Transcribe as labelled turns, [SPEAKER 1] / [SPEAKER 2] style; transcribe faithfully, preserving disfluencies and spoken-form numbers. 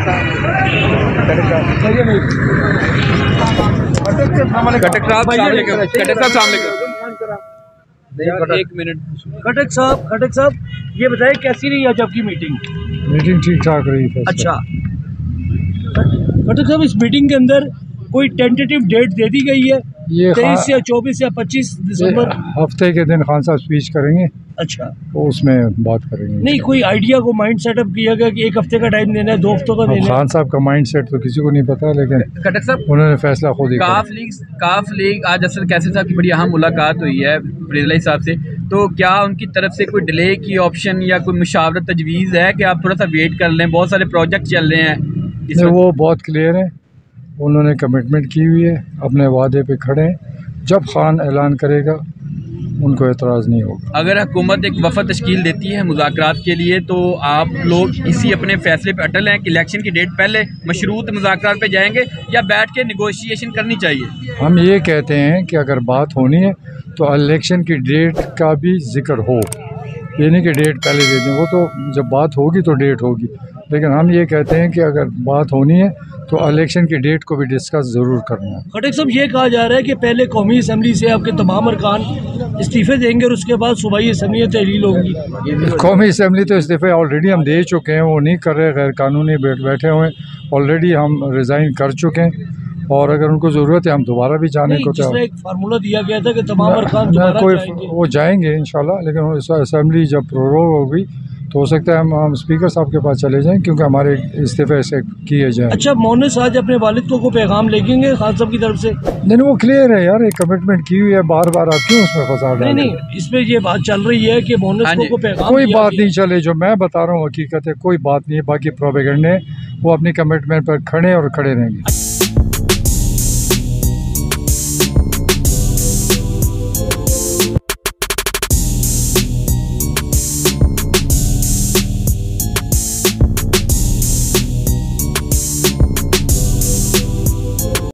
[SPEAKER 1] एक मिनट खटक साहब, खटक साहब ये बताएं कैसी रही आज आपकी मीटिंग?
[SPEAKER 2] मीटिंग ठीक ठाक रही।
[SPEAKER 1] अच्छा खटक साहब, इस मीटिंग के अंदर कोई टेंटेटिव डेट दे दी गई है? ये तेईस या चौबीस या पच्चीस दिसंबर
[SPEAKER 2] हफ्ते के दिन खान साहब स्पीच करेंगे।
[SPEAKER 1] अच्छा,
[SPEAKER 2] तो उसमें बात करेंगे।
[SPEAKER 1] नहीं कोई आइडिया को माइंड सेटअप किया गया कि एक हफ्ते का टाइम देना है, दो हफ्तों का देना है?
[SPEAKER 2] खान साहब का माइंड सेट तो किसी को नहीं पता, लेकिन
[SPEAKER 3] खटक साहब
[SPEAKER 2] उन्होंने फैसला खुद ही
[SPEAKER 3] काफ लीग काफ लीग आज असल कैसर साहब की बड़ी अहम मुलाकात हुई है ब्रेजलाई साहब से, तो क्या उनकी तरफ से कोई डिले की ऑप्शन या कोई मुशावरत तजवीज़ है कि आप थोड़ा सा वेट कर लें? बहुत सारे प्रोजेक्ट चल रहे हैं।
[SPEAKER 2] वो बहुत क्लियर है, उन्होंने कमिटमेंट की हुई है, अपने वादे पे खड़े हैं। जब खान ऐलान करेगा उनको एतराज़ नहीं होगा।
[SPEAKER 3] अगर हुकूमत एक वफद तश्कील देती है मुज़ाकरात के लिए, तो आप लोग इसी अपने फैसले पे अटल हैं कि इलेक्शन की डेट पहले मशरूत मुज़ाकरात पे जाएंगे या बैठ के निगोशिएशन करनी चाहिए?
[SPEAKER 2] हम ये कहते हैं कि अगर बात होनी है तो इलेक्शन की डेट का भी जिक्र हो, ये नहीं कि डेट पहले दे दें, वो तो जब बात होगी तो डेट होगी। लेकिन हम ये कहते हैं कि अगर बात होनी है तो इलेक्शन की डेट को भी डिस्कस ज़रूर करना है।
[SPEAKER 1] खटक साहब, ये कहा जा रहा है कि पहले कौमी असम्बली से आपके तमाम अरकान इस्तीफ़े देंगे और उसके बाद सूबाई असम्बली तहलील होगी।
[SPEAKER 2] कौमी असम्बली तो इस्तीफ़े ऑलरेडी हम दे चुके हैं, वो नहीं कर रहे, गैर कानूनी बैठ बैठे हुए हैं। ऑलरेडी हम रिज़ाइन कर चुके हैं और अगर उनको ज़रूरत है हम दोबारा भी जाने को चाहें।
[SPEAKER 1] एक फार्मूला दिया गया था कि तमाम अरकान दोबारा
[SPEAKER 2] कोई
[SPEAKER 1] जाएंगे।
[SPEAKER 2] वो जाएंगे इंशाल्लाह, लेकिन असम्बली जब प्रोरोग होगी तो हो सकता है हम, हम स्पीकर साहब के पास चले जाएं, क्योंकि हमारे इस्तीफे ऐसे किए जाएं।
[SPEAKER 1] अच्छा, मोनिस आज अपने वालिद को, को पैगाम लेंगे खान साहब की तरफ से?
[SPEAKER 2] नहीं, वो क्लियर है यार, एक कमिटमेंट की हुई है, बार बार आप क्यों उसमें फंसा डाल?
[SPEAKER 1] नहीं नहीं, इसमें ये बात चल रही है कि मोनिस को, को पैगाम
[SPEAKER 2] कोई बात नहीं चले, जो मैं बता रहा हूँ हकीकत है, कोई बात नहीं है। बाकी प्रोपेगेंडे वो अपनी कमिटमेंट पर खड़े और खड़े रहेंगे।